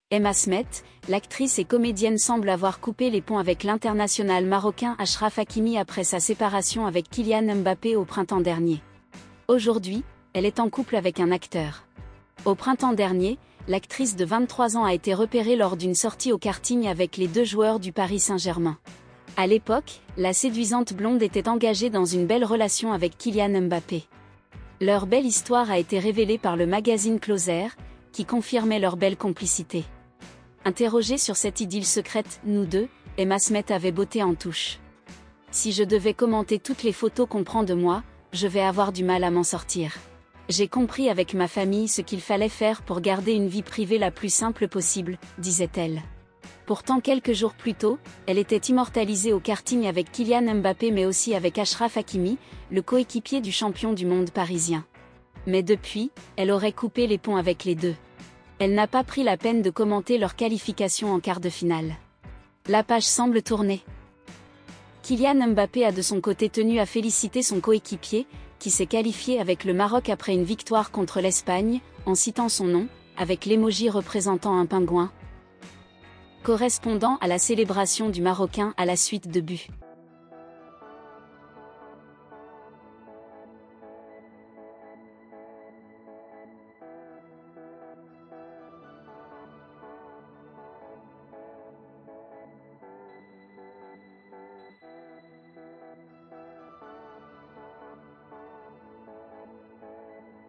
Emma Smet, l'actrice et comédienne semble avoir coupé les ponts avec l'international marocain Achraf Hakimi après sa séparation avec Kylian Mbappé au printemps dernier. Aujourd'hui, elle est en couple avec un acteur. Au printemps dernier, l'actrice de 23 ans a été repérée lors d'une sortie au karting avec les deux joueurs du Paris Saint-Germain. À l'époque, la séduisante blonde était engagée dans une belle relation avec Kylian Mbappé. Leur belle histoire a été révélée par le magazine Closer, qui confirmait leur belle complicité. Interrogée sur cette idylle secrète, nous deux, Emma Smet avait botté en touche. Si je devais commenter toutes les photos qu'on prend de moi, je vais avoir du mal à m'en sortir. J'ai compris avec ma famille ce qu'il fallait faire pour garder une vie privée la plus simple possible, disait-elle. Pourtant quelques jours plus tôt, elle était immortalisée au karting avec Kylian Mbappé mais aussi avec Achraf Hakimi, le coéquipier du champion du monde parisien. Mais depuis, elle aurait coupé les ponts avec les deux. Elle n'a pas pris la peine de commenter leur qualification en quart de finale. La page semble tourner. Kylian Mbappé a de son côté tenu à féliciter son coéquipier, qui s'est qualifié avec le Maroc après une victoire contre l'Espagne, en citant son nom, avec l'émoji représentant un pingouin, correspondant à la célébration du Marocain à la suite de buts.